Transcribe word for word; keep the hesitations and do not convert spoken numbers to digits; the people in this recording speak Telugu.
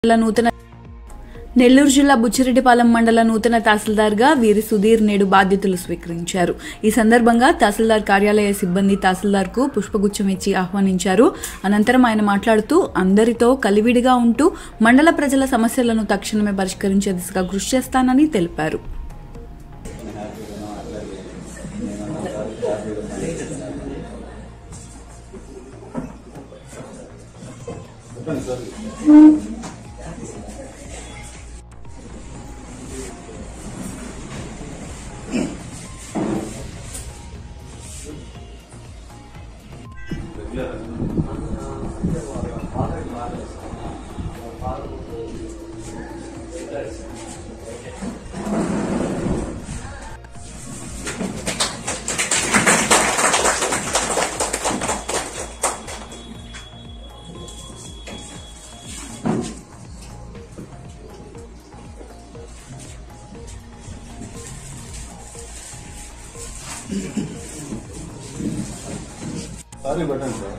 నూతన నెల్లూరు జిల్లా బుచ్చిరెడ్డిపాలెం మండల నూతన తహసీల్దార్గా వీరి సుధీర్ నేడు బాధ్యతలు స్వీకరించారు. ఈ సందర్భంగా తహసీల్దార్ కార్యాలయ సిబ్బంది తహసీల్దార్కు పుష్పగుచ్చం ఇచ్చి ఆహ్వానించారు. అనంతరం ఆయన మాట్లాడుతూ అందరితో కలివిడిగా ఉంటూ మండల ప్రజల సమస్యలను తక్షణమే పరిష్కరించే దిశగా కృషి చేస్తానని తెలిపారు. सारे बटन सर